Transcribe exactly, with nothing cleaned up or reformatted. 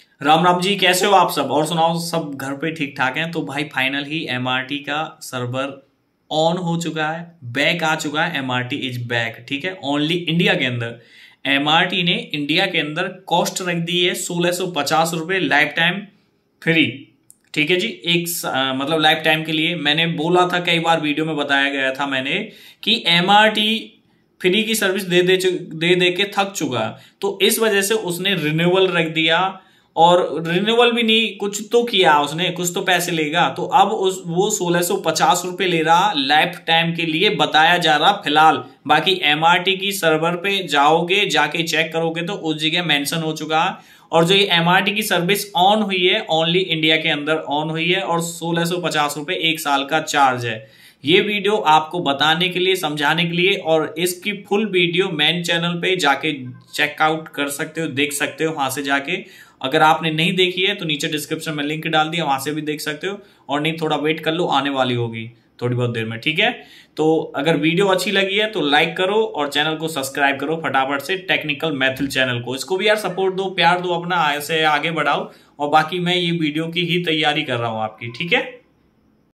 राम राम जी, कैसे हो आप सब? और सुनाओ, सब घर पे ठीक ठाक हैं? तो भाई फाइनल ही एमआरटी का सर्वर ऑन हो चुका है, बैक आ चुका है। एमआरटी इज बैक, ठीक है, ओनली इंडिया के अंदर। एमआरटी ने इंडिया के अंदर कॉस्ट रख दी है सोलह सौ पचास रुपए लाइफ टाइम फ्री। ठीक है जी, एक स- अ, मतलब लाइफ टाइम के लिए। मैंने बोला था, कई बार वीडियो में बताया गया था मैंने कि एमआरटी फ्री की सर्विस दे दे चु- दे दे के थक चुका, तो इस वजह से उसने रिन्यूअल रख दिया। और रिन्यूअल भी नहीं, कुछ तो किया उसने, कुछ तो पैसे लेगा। तो अब उस वो सोलह सौ पचास रुपए ले रहा लाइफ टाइम के लिए, बताया जा रहा फिलहाल। बाकी एमआरटी की सर्वर पे जाओगे, जाके चेक करोगे तो उस जगह मेंशन हो चुका है। और जो ये एमआरटी की सर्विस ऑन हुई है, ओनली इंडिया के अंदर ऑन हुई है, और सोलह सौ पचास रुपए एक साल का चार्ज है। ये वीडियो आपको बताने के लिए, समझाने के लिए, और इसकी फुल वीडियो मेन चैनल पे जाके चेकआउट कर सकते हो, देख सकते हो वहां से जाके। अगर आपने नहीं देखी है तो नीचे डिस्क्रिप्शन में लिंक डाल दिया, वहां से भी देख सकते हो। और नहीं, थोड़ा वेट कर लो, आने वाली होगी थोड़ी बहुत देर में, ठीक है। तो अगर वीडियो अच्छी लगी है तो लाइक करो और चैनल को सब्सक्राइब करो फटाफट से, टेक्निकल मैथिल चैनल को। इसको भी यार सपोर्ट दो, प्यार दो अपना, ऐसे आगे बढ़ाओ। और बाकी मैं ये वीडियो की ही तैयारी कर रहा हूं आपकी, ठीक है।